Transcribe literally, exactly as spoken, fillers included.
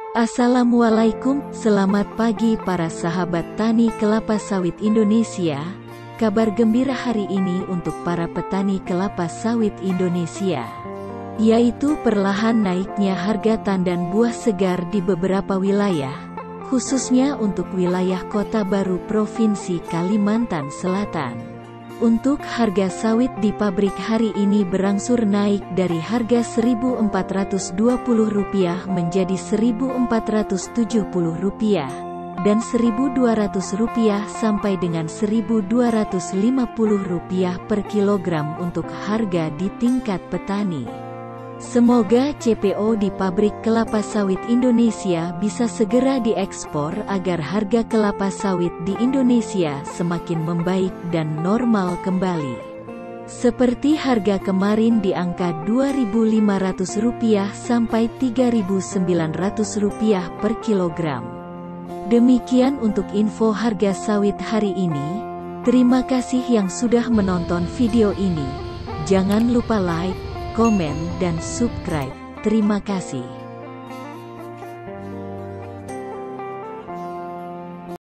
Assalamualaikum, selamat pagi para sahabat tani kelapa sawit Indonesia. Kabar gembira hari ini untuk para petani kelapa sawit Indonesia, yaitu perlahan naiknya harga tandan buah segar di beberapa wilayah, khususnya untuk wilayah Kota Baru Provinsi Kalimantan Selatan. Untuk harga sawit di pabrik hari ini berangsur naik dari harga seribu empat ratus dua puluh rupiah menjadi seribu empat ratus tujuh puluh rupiah, dan seribu dua ratus rupiah sampai dengan seribu dua ratus lima puluh rupiah per kilogram untuk harga di tingkat petani. Semoga C P O di pabrik kelapa sawit Indonesia bisa segera diekspor agar harga kelapa sawit di Indonesia semakin membaik dan normal kembali. Seperti harga kemarin di angka dua ribu lima ratus rupiah sampai tiga ribu sembilan ratus rupiah per kilogram. Demikian untuk info harga sawit hari ini. Terima kasih yang sudah menonton video ini. Jangan lupa like, komen, dan subscribe. Terima kasih.